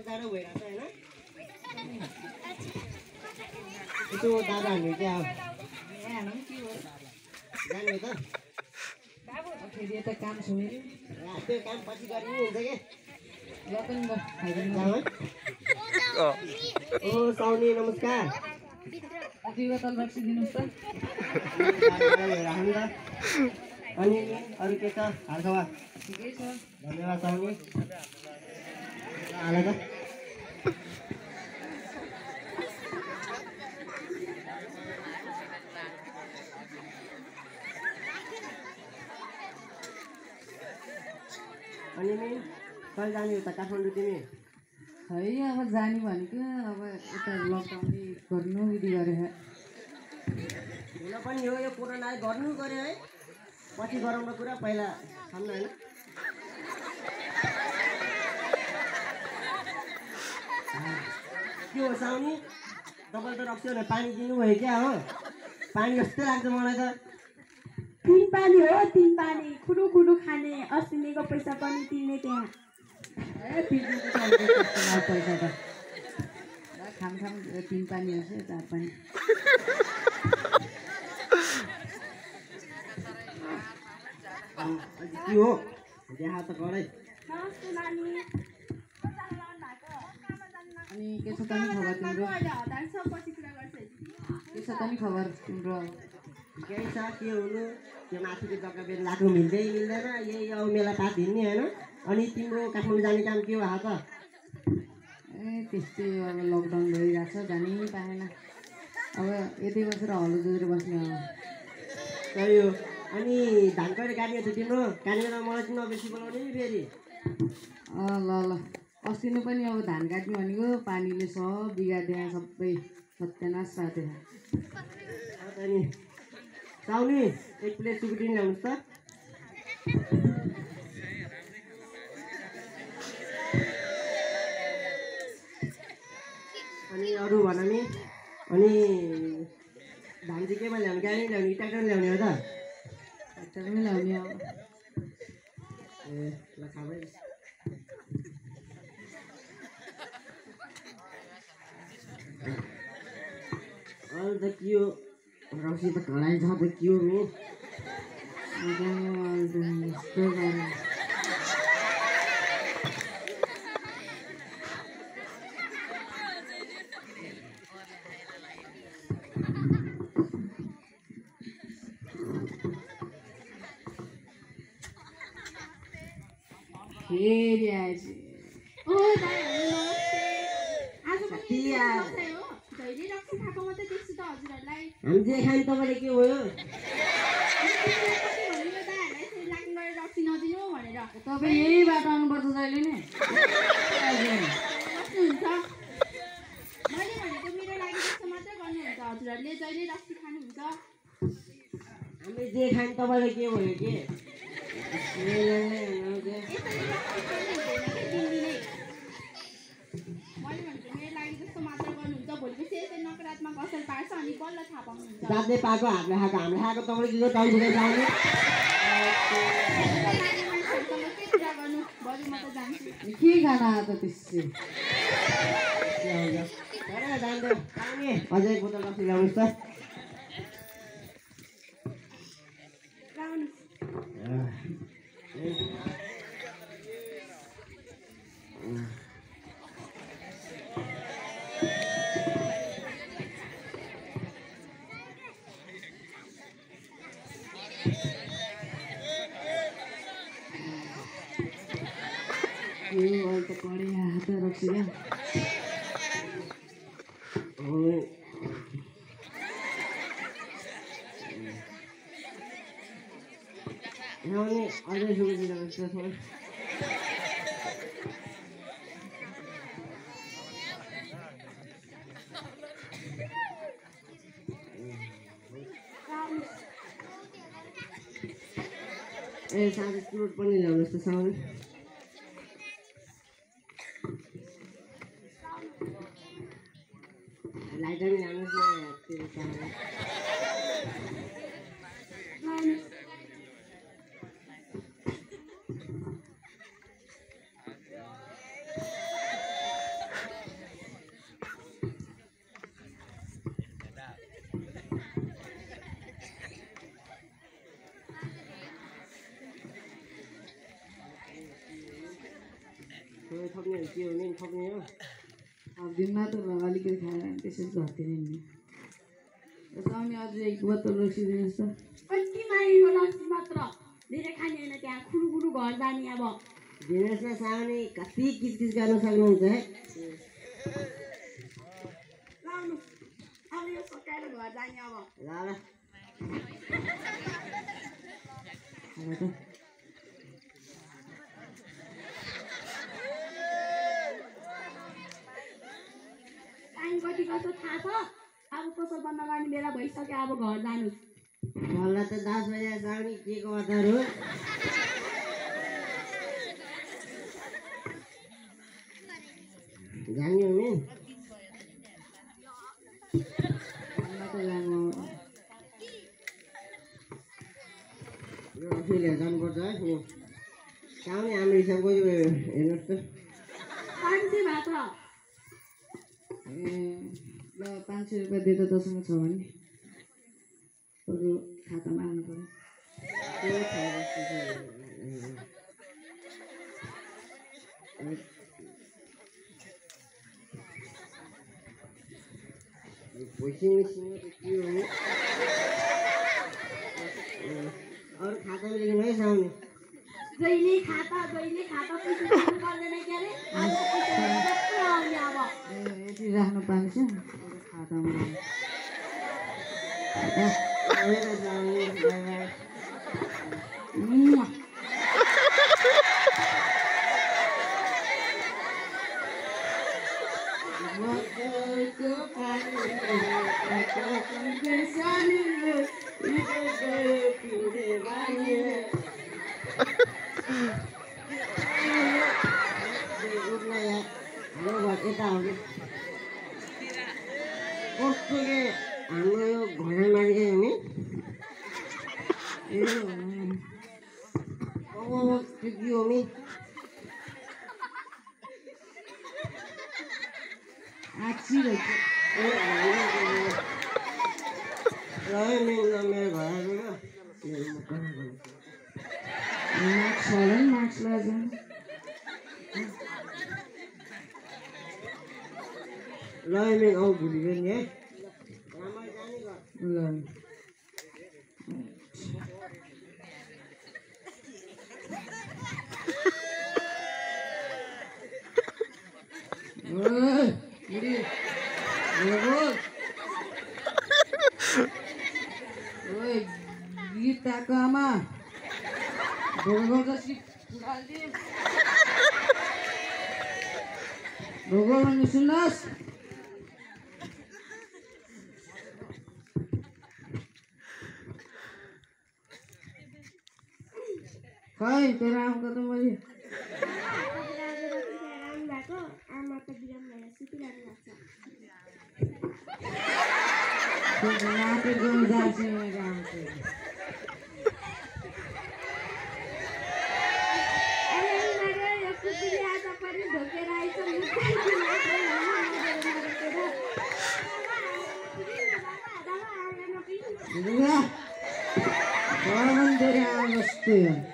जाडो भइरहेछ हैन त्यो दादाहरुले के जान्ने त फेरि यता काम छ मेरो त्यो काम पछि गरिनु हुन्छ के लतन ब खाइदिनु ओ साउनी नमस्कार अति बोतल राखिदिनुस् त राख्नु त अनि अरु के छ हालखबर ठिकै छ धन्यवाद साउनी हाल त अनि नि कहिले जाने उता काठमाडौँ तिमी है अब जाने भनेको अब यता लकडाउनले गर्नु विधि गरे हुन पनि हो यो कोरोनाले गर्नु गऱ्यो है पछि गराउन कुरा पहिला खान्न हैन के हो साउनी तपाईले त रक्सी भने पानी दिनुभयो क्या हो पानी जस्तै लाग्छ मलाई त तीन पानी हो तीन पानी खुडु खुडु खाने अस्तिनेको पैसा पनि तिर्ने त्यहाँ ए पैसा त खाम खाम 3 पानी हुन्छ 4 पानी के हो देखा त गरै नमस्ते नानी अनि के छ तनी खबर तिम्रो के छ तनी खबर तिम्रो केही छ के हुनु त्यो माथिको जग्गा बेर लाग्नु मिल्दैन यही अब मेला पात हिँड्ने हैन अनि तिम्रो काठमाडौँ जाने काम के हो हात ए त्यस्तै अब लकडाउन भइरहेछ जानै पाएन अब यतै बसेर हलो जोडेर बस्ने अब सही हो अनि धान कहिले काट्ने छ तिम्रो काटेर मलाई चाहिँ नबेसी बोलाउने नि फेरि ल ल अस्ति नै पनि अब धान काट्ने भनेको पानीले सब बिगार्दिए सबै सत्यानाश पार्दै अनि साउनी एक प्लेट सुकुटी ल्याउनुहोस् त अनि अरू भन नि अनि धान चाहिँ केमा ल्याउने गाडी ल्याउने ट्र्याक्टर ल्याउने हो त ट्र्याक्टरमै ल्याउने अब ए ल खाबै अरू त के हो रक्सी त घडाइ छ त के हो नि फेरि आएछ ओ दाइ नमस्ते आज पनि नमस्ते हो जहिले रक्सी खाएको मात्रै देख्छु त हजुरहरूलाई हामी जे खाने तपाईँले के भयो रक्सी नदिनु भनेर तपाईँ यही बाटो आउनुपर्छ जहिले नै बस्नुहुन्छ मैले भनेको मेरो लागि जस्तो मात्रै गर्नुहुन्छ हजुरहरूले जहिले रक्सी खानुहुन्छ हामी जे खाने तपाईँले के भयो के मैले भनेको मेरो लागि जस्तो मात्र गर्नुहुन्छ भोलिपछि यसरी नकारात्मक असर पार्छ अनि बल्ल थाहा पाउनुहुन्छ जाँदै पाएको हातले खाएको हामीले खाएको तपाईँले के टाइम दिँदै जाने के कुरा गर्नु बरु म त जान्छु के खाना त त्यसै अझै बोतल रक्सी ल्याउनुहोस् त त पढे हात रक्सी क्या अझै सुविधा थोरै ए साँझ फ्रुट पनि ल्याउनुहोस् त साउनी लाइटर पनि ल्याउनुहोस् न के हो नि थप्ने हो अब दिनमा त अलिकति खाएर त्यसपछि घरतिर हिँड्ने साउने अझ एक बोतल रक्सी दिनुहोस् त कति माइलो लस्सी मात्र धेरै खाने होइन त्यहाँ खुरुखुरु घर जाने अब दिनुहोस् न साउने कति किचकिच गर्न सक्नुहुन्छ है लाउनु अब यो सकाएर घर जाने अब ल टाइम कति कस्तो थाहा छ अब पसल बन्द गर्ने बेला भइसक्यो अब घर जानु मलाई त 10 बजे साउने के को अचार हो जान्ने हो नि यो फेरि जानुपर्छ है यो साउने हाम्रो हिसाब कति भयो हेर्नुहोस् त 500 भात ए ल 500 रुपियाँ दिएको तसँग छ भने अरू खातामा आउनु पर्यो के छ पैसा मिसिङ त के हो नि अरू खातामा लेख्नु है साउने जहिले खाता पैसा तिर्नु पर्दैन के अरे आज पैसा कस्तो आउने अब यति राख्नु पाइन्छ खातामा कस्तो के हाम्रो यो घरमा के हुने के हो नि आछि रहेछ मेरो घर मार्क्स होला नि मार्क्स लैजाउँ ल मेरो आउ भुलियो नि है ल गीताको आमा भोगल भन्ने सुन्नुहोस् खै तेरो आमाको त मैले आमाको बिराम भएर सुतिरहेको लाग्छ नाटक गर्नु जान्छ मेरो आमाको तेरो आमा जस्तो